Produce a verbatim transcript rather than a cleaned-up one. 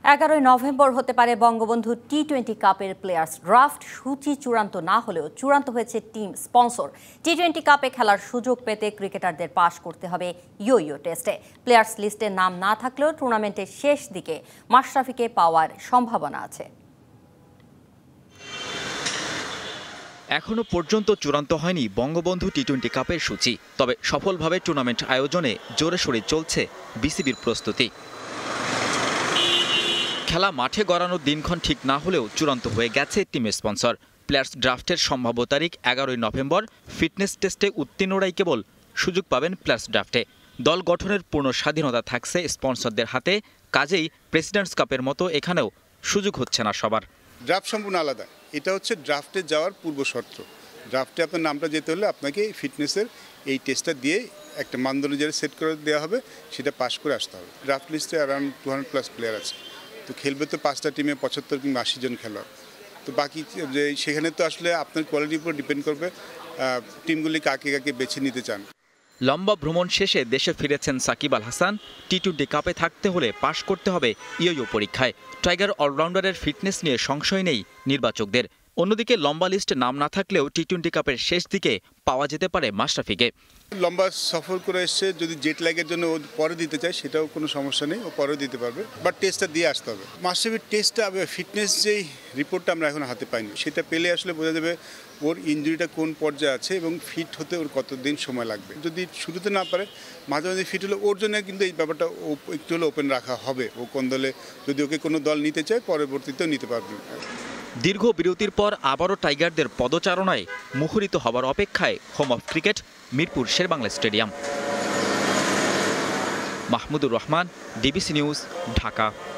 এগারোই নভেম্বর হতে পারে বঙ্গবন্ধু টি টোয়েন্টি কাপের প্লেয়ার্স ড্রাফট। সূচি চূড়ান্ত না হলেও চূড়ান্ত হয়েছে টিম স্পন্সর। টি টোয়েন্টি কাপে খেলার সুযোগ পেতে ক্রিকেটারদের পাস করতে হবে ইয়ো ইয়ো টেস্টে। প্লেয়ার্স লিস্টে নাম না থাকলেও টুর্নামেন্টের শেষ দিকে মাশরাফিকে পাওয়ার সম্ভাবনা আছে। এখনো পর্যন্ত চূড়ান্ত হয়নি বঙ্গবন্ধু টি টোয়েন্টি কাপের সূচি, তবে সফলভাবে টুর্নামেন্ট আয়োজনে জোরে সোরে চলছে বিসিবির প্রস্তুতি। খেলা মাঠে গড়ানোর দিনক্ষণ ঠিক না হলেও চূড়ান্ত হয়ে গেছে টিমের স্পন্সর। প্লেয়ার্স ড্রাফটের সম্ভাব্য তারিখ এগারোই নভেম্বর। ফিটনেস টেস্টে উত্তীর্ণরাই কেবল সুযোগ পাবেন প্লেয়ার্স ড্রাফটে। দল গঠনের পূর্ণ স্বাধীনতা থাকছে স্পন্সরদের হাতে, কাজেই প্রেসিডেন্টস কাপের মতো এখানেও সুযোগ হচ্ছে না সবার। ড্রাফট সম্পূর্ণ আলাদা। এটা হচ্ছে ড্রাফটে যাওয়ার পূর্ব শর্ত। ড্রাফটে আপনার নামটা যেতে হলে আপনাকে ফিটনেসের এই টেস্টটা দিয়ে একটা মানদণ্ড যেটা সেট করে দেওয়া হবে, সেটা পাস করে আসতে হবে। ড্রাফট লিস্টে around two hundred plus player আছে। তো খেলবে তো পাঁচটা টিমে পঁচাত্তর কিংবা আশি জন খেলোয়াড়। তো বাকি যে সেখানে তো আসলে আপনার কোয়ালিটির উপর ডিপেন্ড করবে টিমগুলি কাকে কাকে বেছে নিতে চান। লম্বা ভ্রমণ শেষে দেশে ফিরেছেন সাকিব আল হাসান। টি টোয়েন্টি কাপে থাকতে হলে পাশ করতে হবে ইয়ো ইয়ো পরীক্ষায়। টাইগার অলরাউন্ডারের ফিটনেস নিয়ে সংশয় নেই নির্বাচকদের। অন্যদিকে লম্বা লিস্টে নাম না থাকলেও টি টোয়েন্টি কাপের শেষ দিকে পাওয়া যেতে পারে মাশরাফিকে। লম্বা সফর করে এসছে, যদি জেট ল্যাগের জন্য ও পরে দিতে চায় সেটাও কোনো সমস্যা নেই, ও পরে দিতে পারবে, বাট টেস্টটা দিয়ে আসতে হবে। মাশরাফির টেস্টটা ফিটনেস যেই রিপোর্টটা আমরা এখন হাতে পাইনি, সেটা পেলে আসলে বোঝা যাবে ওর ইনজুরিটা কোন পর্যায়ে আছে এবং ফিট হতে ওর কতদিন সময় লাগবে। যদি শুরুতে না পারে, মাঝে মাঝে ফিট হলে ওর জন্য কিন্তু এই ব্যাপারটা একটু হলে ওপেন রাখা হবে। ও কোন দলে যদি ওকে কোনো দল নিতে চায় পরবর্তীতেও নিতে পারবে। দীর্ঘ বিরতির পর আবারও টাইগারদের পদচারণায় মুখরিত হবার অপেক্ষায় home of cricket Mirpur Sher-e-Bangla stadium. Mahmudur Rahman, DBC news, Dhaka.